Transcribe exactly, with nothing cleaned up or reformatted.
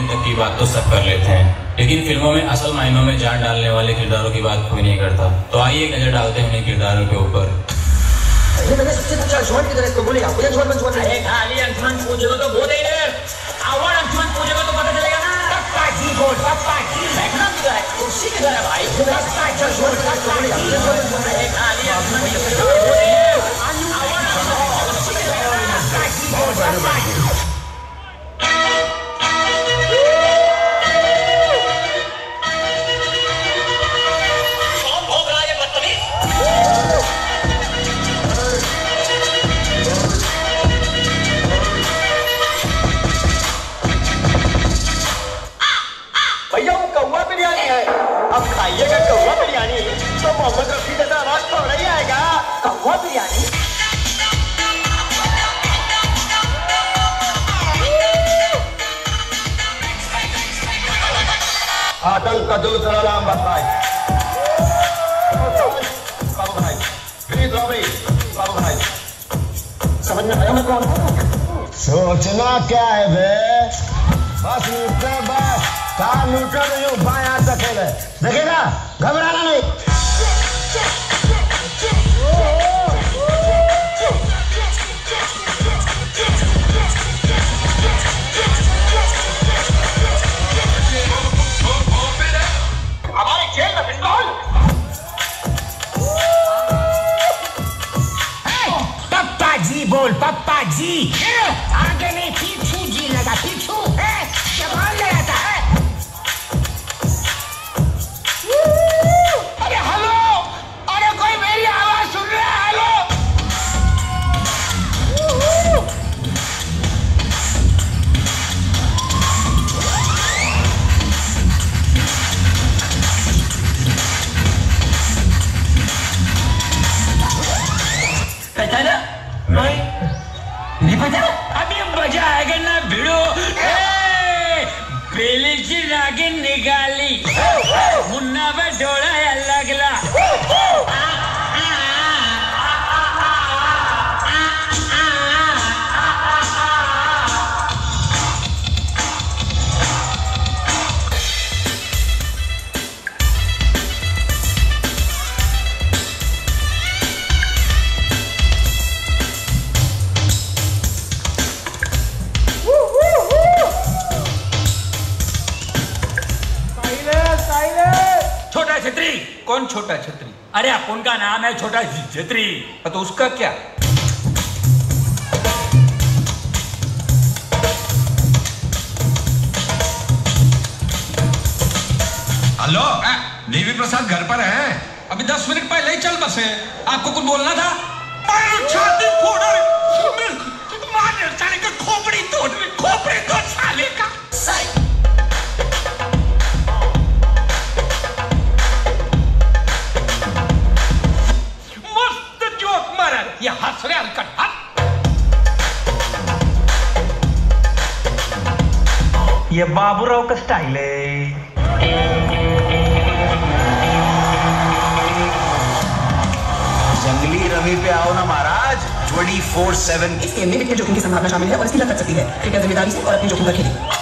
तक की बात तो सब कर लेते हैं, लेकिन फिल्मों में असल मायनों में जान डालने वाले किरदारों की बात कोई नहीं करता। तो आइए एक नजर डालते हैं उन्हीं किरदारों के ऊपर। ये मैंने सबसे अच्छा अंशुमन किधर है इसको बोलिए, आपको अंशुमन अंशुमन अरे खाली अंशुमन पूछो तो बहुत ही देर और अंशुमन पूछेगा तो पता चलेगा ना। पप्पा जी बोल, पप्पा जी बैठना किधर है, कुर्सी किधर है भाई? पप्पा अच्छा अंशुमन किधर बोलिए, अरे खाली अंशुमन पूछेगा तो बहुत ही देर और अंशुमन कुर्सी किधर है? पप्पा जी बोल, पप्पा जी अब खाइएगा कौवा बिरयानी तो मोहम्मद रफी जैसा आवाज थोड़ा ही आएगा। कौवा बिरयानी आतंक का दूसरा नाम बताए। बाबू भाई प्लीज भाई, बाबू भाई समझ में आया मैं कौन हूँ? सोचना क्या है बे, बस लूटना बस कहा लूटो नहीं हो बाया सकेले देखेगा, घबराना नहीं। हमारे जेल में पिस्तौल। पप्पा जी बोल, पप्पा जी आगे नहीं पीछू जी लगा, पीछू है क्या मान ले आता है? पता ना? नहीं नहीं पता? अभी मजा आएगा ना भिड़ो। बेली की नागिन निकाली मुन्ना पे डोरा लगला। छोटा छतरी। कौन छोटा छतरी? अरे अपन का नाम है छोटा छतरी। तो उसका क्या? हेलो, देवी प्रसाद घर पर है? अभी दस मिनट पहले ही चल बसे। आपको कुछ बोलना था? छाती फोड़ मार साले का खोपड़ी तोड़, खोपड़ी तोड़ साले का। ये हंस रहे हलकट हंस। ये बाबूराव का स्टाइल है। जंगली रवि पे आओ ना महाराज, ट्वेंटी फोर सेवन। इस गेम में वित्तीय जोखिम की संभावना शामिल है और इसकी लत लग सकती है। कृपया जिम्मेदारी से और अपनी जोखिम पर खेलें।